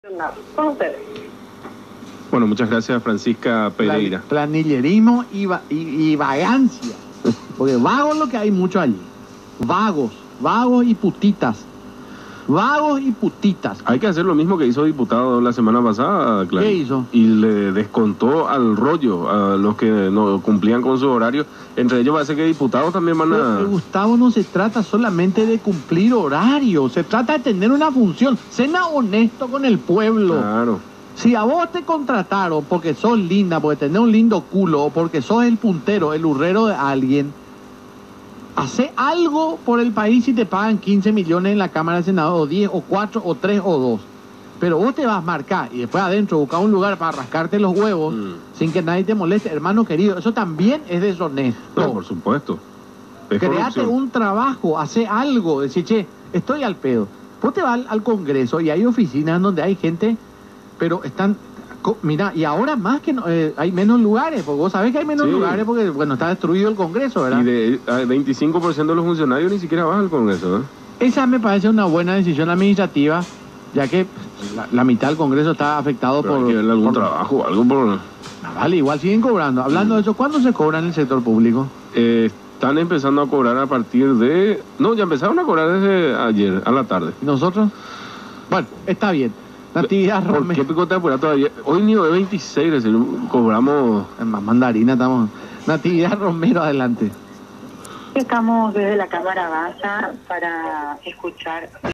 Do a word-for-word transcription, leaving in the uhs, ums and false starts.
Con ustedes. Bueno, muchas gracias, Francisca Pereira. Planillerismo y, va, y, y vagancia. Porque vagos lo que hay mucho allí. Vagos, vagos y putitas. Vagos y putitas. Hay que hacer lo mismo que hizo el diputado la semana pasada, claro. ¿Qué hizo? Y le descontó al rollo a los que no cumplían con su horario. Entre ellos parece que diputados también van a... Pero, Gustavo, no se trata solamente de cumplir horario. Se trata de tener una función. Sea honesto con el pueblo. Claro. Si a vos te contrataron porque sos linda, porque tenés un lindo culo, o porque sos el puntero, el hurrero de alguien, hace algo por el país si te pagan quince millones en la Cámara de Senado, o diez, o cuatro, o tres, o dos. Pero vos te vas a marcar y después adentro buscar un lugar para rascarte los huevos mm. sin que nadie te moleste. Hermano querido, eso también es deshonesto. No, por supuesto. Es Créate corrupción. un trabajo, hace algo, decir, che, estoy al pedo. Vos te vas al, al Congreso y hay oficinas donde hay gente, pero están... Mira, y ahora más que no, eh, hay menos lugares, porque vos sabés que hay menos sí. lugares porque, bueno, está destruido el Congreso, ¿verdad? Y de veinticinco por ciento de los funcionarios ni siquiera van al Congreso, ¿eh? Esa me parece una buena decisión administrativa, ya que la, la mitad del Congreso está afectado pero por... hay que verle algún por, trabajo o algo por... Ah, vale, igual siguen cobrando. Hablando mm. de eso, ¿cuándo se cobra en el sector público? Eh, están empezando a cobrar a partir de... No, ya empezaron a cobrar desde ayer, a la tarde. ¿Y nosotros? Bueno, está bien. Natividad ¿Por Romero. qué picota de todavía? Hoy ni de veintiséis, es decir, cobramos... En más mandarina estamos... Natividad Romero, adelante. Estamos desde la Cámara Baja para escuchar...